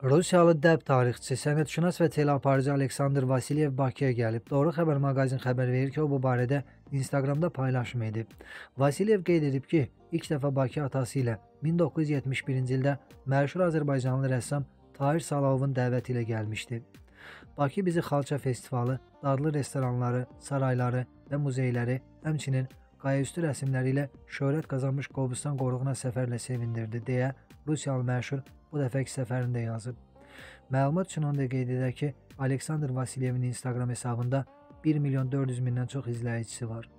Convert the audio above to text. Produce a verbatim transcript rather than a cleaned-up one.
Rusiyalı dəb tarixçisi, sənətşünas və teleaparıcı Aleksandr Vasilyev Bakıya gəlib. Doğru Xəbər maqazin xəbər verir ki, o bu barədə Instagramda paylaşım edib. Vasilyev qeyd edib ki, ilk dəfə Bakı atası ilə min doqquz yüz yetmiş birinci ildə məşhur Azərbaycanlı rəssam Tahir Salahovun dəvəti ilə gəlmişdi. Bakı bizi xalça festivalı, dadlı restoranları, sarayları və muzeyləri, həmçinin qayaüstü rəsmləri ilə şöhrət qazanmış Qobustan qoruğuna səfərlə sevindirdi, deyə Rusiyalı məşhur bu dəfəki səfərində yazıb. Məlumat üçün onu da qeyd edək ki, Aleksandr Vasilyevin Instagram hesabında bir milyon dörd yüz mindən çox izləyicisi var.